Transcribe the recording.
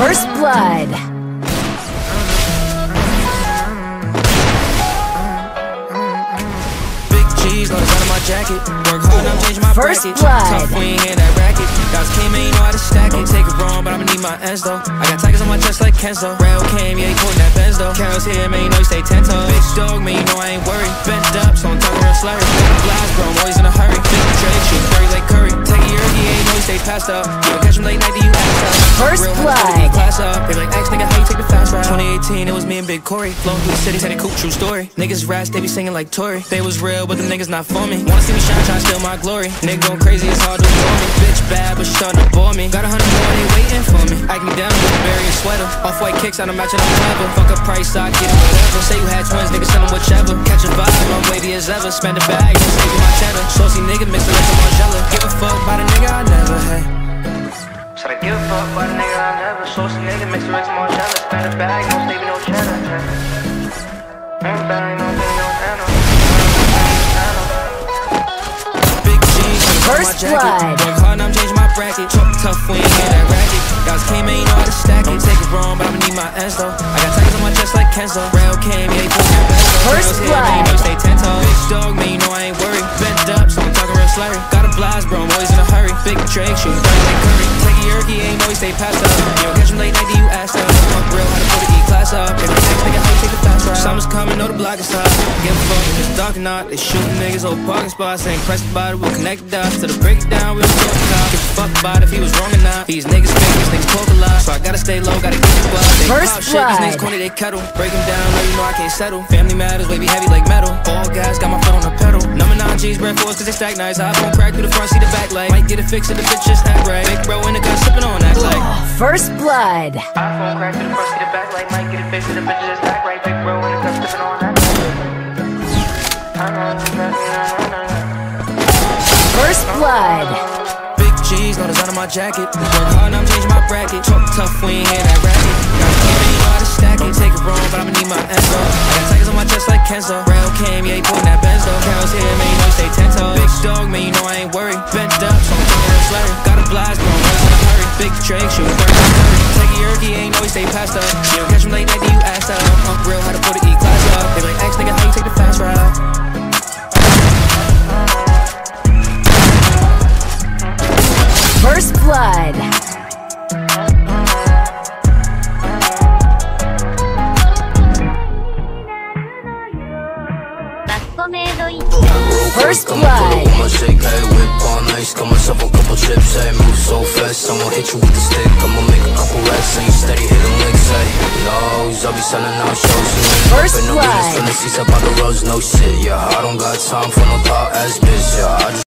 First blood. Big G's, no design on my jacket. Work hard, I'm changing my First bracket. blood. Tough, we ain't hear that racket. Guys came in, you know how to stack it. Take it wrong, but I'ma need my ends though. I got tigers on my chest like Kenzo. Rail came, yeah, he quoting that Benz though. Carol's here, man, you know he stay 10 toes. Big dog, man, you know I ain't worried. Bent up, so I'm talking real slurry. Blast, bro, I'm always in a hurry. Big Drake, shoot Curry like Curry. Take a year, he ain't know he stay passed up. You don't catch him late night, do you ass up? First Real blood. Class up. They like, X nigga, how you take the fast ride? 2018, it was me and Big Corey. Flowing through the city, said it cool, true story. Niggas rats, they be singing like Tory. They was real, but the niggas not for me. Wanna see me shine, try to steal my glory. Nigga going crazy, it's hard to ignore me. Bitch bad, but she starting to bore me. Got 100 more, they waiting for me. I can down with a berry and sweater. Off-white kicks, I don't match it, I'm clever. Fuck a price, I get it, whatever. Say you had twins, niggas send them whichever. Catch a vibe, I'm wavy as ever. Spend a bag, just saving my cheddar. Saucy nigga, mix the rest of Margiela. Give a fuck by the nigga I never had. Said I give a fuck by the nigga I never. Saucy nigga, mix the rest of Margiela. Spend a bag, no saving no cheddar. Big G's, First blood. Work hard, I'm changing my bracket. Tough, we ain't hear that racket. Guys came in, you know how to stack it. Take it wrong, but I'ma need my ends though. I got tigers on my chest like Kenzo. Rail came, yeah, he put that Benz though. First Girls here, man, you know blood. stay 10 toes. Big dog, man, you know I ain't worried. Bent up, so I'm talking real slurry. Got a blast, bro, I'm always in a hurry. Big Drake, shooting Curry like Curry. Take a year, he ain't know he stay passed up. You don't catch him late night, do you ass up? Fuck real, how to put the E-class up. If the next nigga, how you take the fast ride? Summer's coming, know the block is hot. Give a fuck if it's dark or not. They shooting niggas, old parking spots. Ain't pressed about it, we'll connect the dots. To the break it down, we'll talk about. Give a fuck about if he was wrong or not. These niggas fake, these niggas poke a lot. So I gotta stay low, gotta get the buzz. They First pop shit, these niggas blood. corny, they kettle. Break them down, know you know I can't settle. Family matters, wavy heavy like metal. All guys got my foot on the pedal. Number 9 G's, bread force, cause they stack nice. I won't crack through the front, see the back light. Might get it fixed if the bitch just act right. Big bro in the gun, sipping on that like. First blood. iPhone crack through the front, see the back light. Might get it fixed if the bitch just act right. Big bro in the gun, sipping on that First blood. Big G's, no design on my jacket. Work hard, I'm changing my bracket. Tough, we ain't hear that racket. Got a kid, you know how to stack it. Take it wrong, but I'ma need my ends though. I got tigers on my chest like Kenzo. Rail came, yeah, he putting that Benz though. Carol's here, man, you know he stay 10 toes. Big dog, man, you know I ain't worried. Bent up, so I'm talking real slurry. Got a blast, bro, I'm always in a hurry. Big Drake, shooting Curry like Curry. Take a year, he ain't know he stay passed up. You don't catch him late night, do you ass up? I'm real, how to put the E-class up. They like, X nigga, how you take the fast ride? First blood. First blood. I'ma shake, hey, whip all nice. Got myself a couple chips, hey, move so fast. I'ma hit you with the stick. I'ma make a couple racks, ain't steady hitting licks, hey. Lows, I'll be selling out shows. First no blood. business, from the seats up on the roads, no shit, yeah. I don't got time for no thought ass bitch, yeah. I just